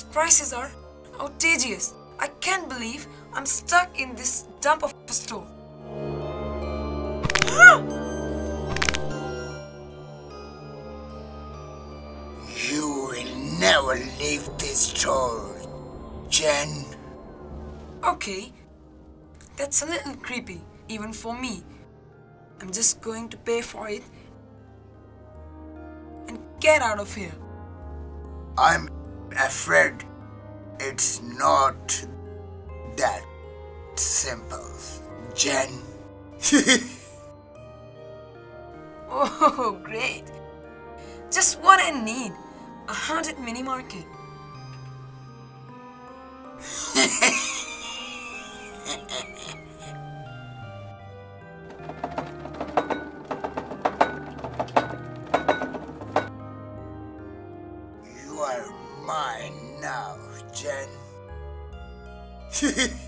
These prices are outrageous. I can't believe I'm stuck in this dump of a store. You will never leave this store, Jen. Okay, that's a little creepy, even for me. I'm just going to pay for it and get out of here. I'm afraid it's not that simple, Jen. Oh, great. Just what I need. A haunted mini market. You are mine now, Jen.